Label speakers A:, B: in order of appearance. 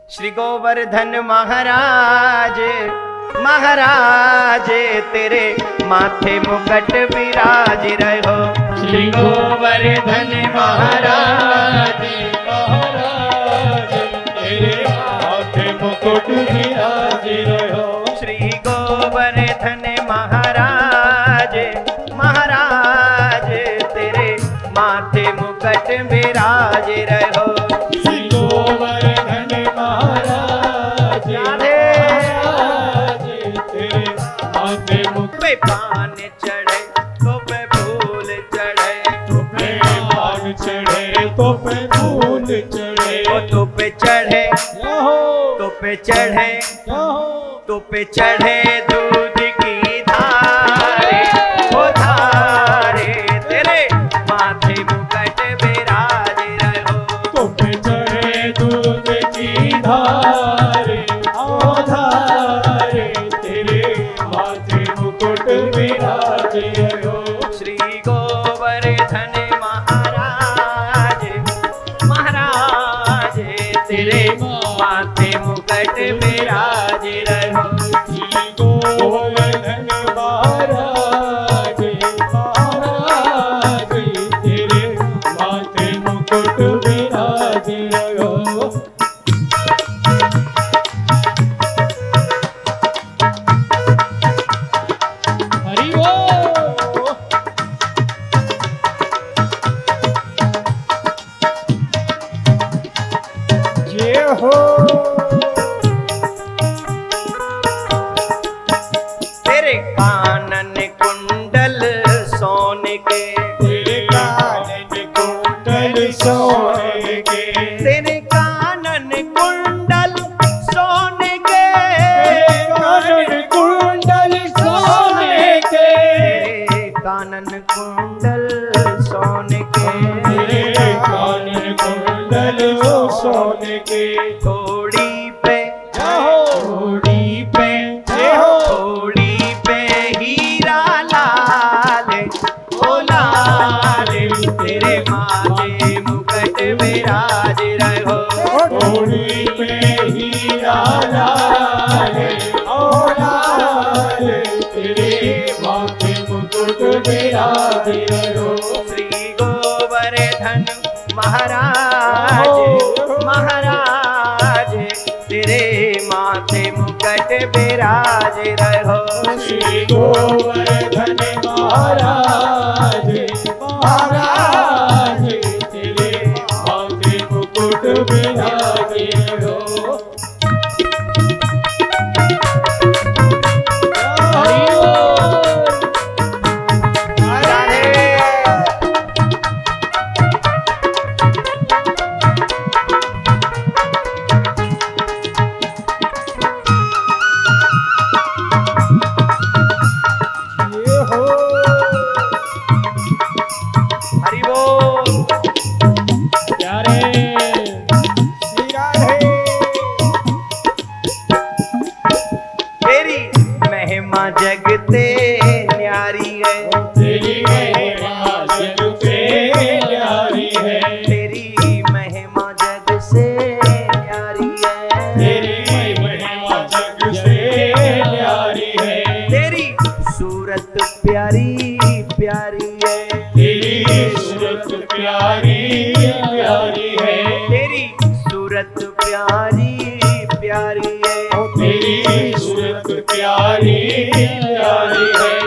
A: श्री गोवर्धन महाराज महाराज तेरे माथे मुकुट विराज रहो।
B: श्री गोवर्धन महाराज महाराज तेरे माथे मुकुट विराज रहो।
A: श्री गोवर्धन महाराज महाराज तेरे माथे मुकुट विराज रहो।
B: श्री गोवर्धन महाराज महाराज तेरे माथे मुकुट
A: पे पान चढ़े तो पे फूल चढ़े,
B: तो पे पान चढ़े तो पे फूल चढ़े,
A: तो पे चढ़े तो पे चढ़े तो पे चढ़े दूध की धारे, ओ धारे तेरे माथे मुकुट विराज रहो।
B: तो पे चढ़े दूध की धारे, ओ धारे तेरे माथे मुकुट विराज रहो।
A: श्री गोवर्धन महाराज महाराज तेरे माथे मुकुट विराज रहो।
B: श्री गोवर्धन महाराज महाराज तेरे माथे मुकुट विराज रहो। हरि बोल। जय हो।
A: तेरे कानन कुंडल सोने के,
B: तेरे कानन कुंडल सोने के,
A: तेरे कानन कुंडल सोने के,
B: कानन कुंडल सोने के,
A: तेरे कानन कुंडल सोने के,
B: तेरे कानन कुंडल सोने के,
A: थोड़ी पे
B: थोड़ी पे
A: थोड़ी पे हीरा लाल, ओ लाल तेरे माथे मुकुट विराज रहो।
B: थोड़ी पे हीरा लाल, ओ लाल तेरे माथे मुकुट विराज रहो।
A: श्री गोवर्धन महाराज महाराज तेरे माथे मुकुट विराज रहो।
B: श्री गोवर्धन महाराज महाराज तेरे माथे मुकुट विराज रहो। हरि बोल।
A: हरि बोल।
B: प्यारे श्री राधे।
A: तेरी महिमा जगते न्यारी है,
B: तेरी महिमा जग से न्यारी है,
A: तेरी महिमा जग से न्यारी है,
B: तेरी महिमा जग से न्यारी है,
A: तेरी सूरत प्यारी प्यारी है,
B: तेरी सूरत प्यारी प्यारी है,
A: तेरी सूरत प्यारी प्यारी है,
B: तेरी सूरत प्यारी प्यारी है,